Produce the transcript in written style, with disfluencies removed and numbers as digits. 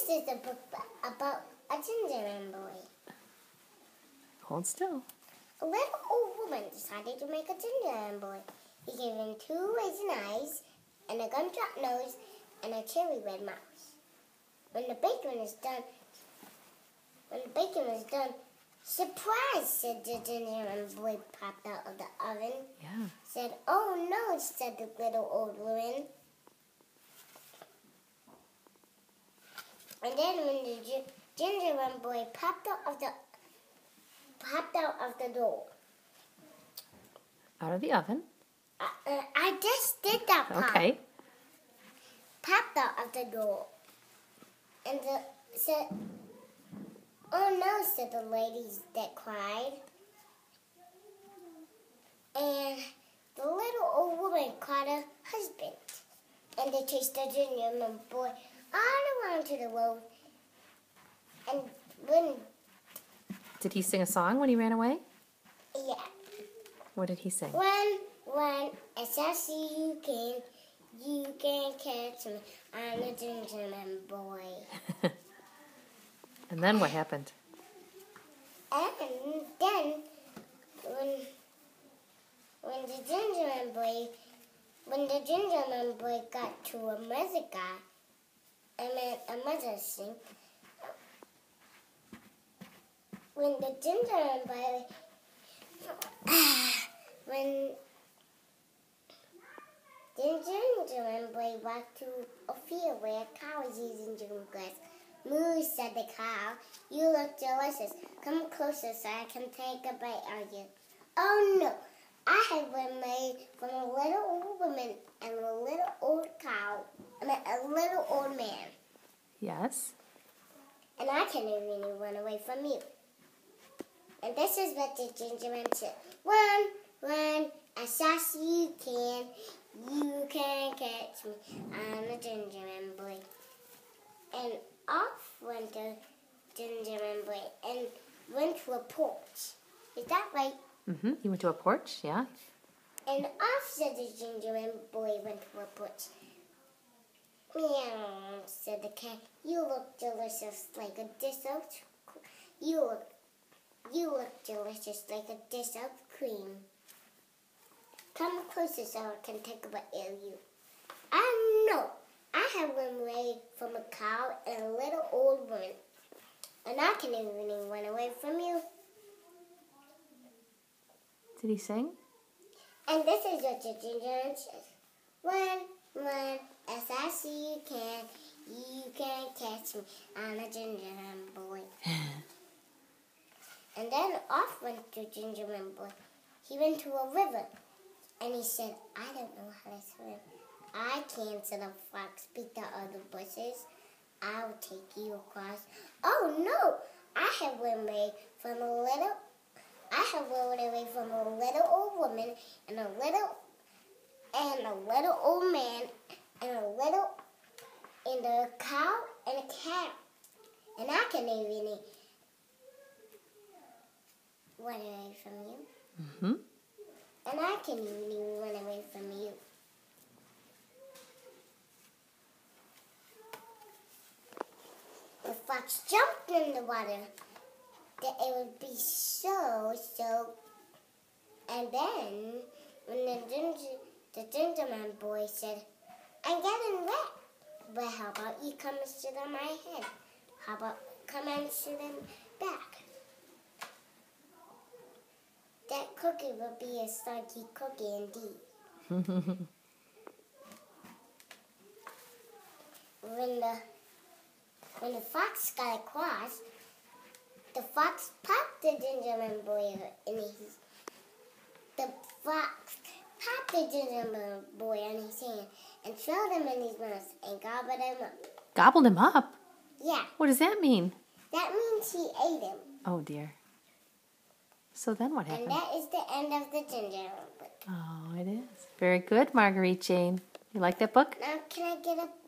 is a book about a gingerbread boy. Hold still. A little old woman decided to make a gingerbread boy. He gave him 2 raisin eyes, and a gumdrop nose, and a cherry red mouth. When the bacon was done, surprise! Said the gingerbread boy, popped out of the oven. Yeah. Said, "Oh no!" said the little old woman. And then when the gingerbread boy popped out of the door. Out of the oven. I just did that part. Okay. Popped out of the door. And said, "Oh no," said the ladies that cried. And the little old woman caught her husband. And they chased the gingerbread boy all around to the road. And when... Did he sing a song when he ran away? Yeah. What did he sing? Run, as fast as you can catch me. I'm a gingerbread boy. And then what happened? And then, when the gingerbread boy got to a mother sing. When the gingerbread boy walked to a field where a cow was using drinking grass. "Moo," said the cow, "you look delicious. Come closer so I can take a bite of you." "Oh no, I have been made from a little old woman and a little old cow, and a little old man. Yes. And I can't even run away from you." And this is what the gingerbread said. Run, as fast as you can. You can catch me. I'm a gingerbread boy. And off went the gingerbread boy and went to a porch. Is that right? Mm-hmm. He went to a porch, yeah. And off said the gingerbread boy went to a porch. "Meow," said the cat. "You look delicious like a dish of You look delicious like a dish of cream. Come closer so I can take a bite of you." "I know. I have been made from a cow and a little old woman, and I can even run away from you." Did he sing? And this is what the gingerbread says. Run, as fast as you can. You can catch me. I'm a gingerbread boy. And then off went the gingerbread boy. He went to a river, and he said, "I don't know how to swim." "I can," said a fox, "picked out of the bushes. I'll take you across." "Oh no, I have run away from a little old woman and a little old man and a cow and a cat, and I can even run away from you." Mm-hmm. "And I can even run away from you." The fox jumped in the water that it would be so. And then when the gingerbread boy said, "I'm getting wet. But how about you come and sit on my head? How about come and sit in back? That cookie will be a soggy cookie indeed." When the fox got across, the fox popped the gingerbread boy in his. The fox popped the gingerbread boy on his hand and threw him in his mouth and gobbled him up. Gobbled him up? Yeah. What does that mean? That means he ate him. Oh, dear. So then what happened? And that is the end of the gingerbread book. Oh, it is. Very good, Marguerite Jane. You like that book? Now can I get a